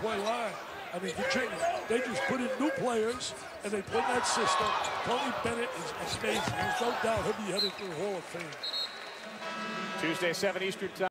3-point line. I mean, Virginia, they just put in new players, and they put in that system. Tony Bennett is amazing. There's no doubt he'll be headed to the Hall of Fame. Tuesday, 7 Eastern time.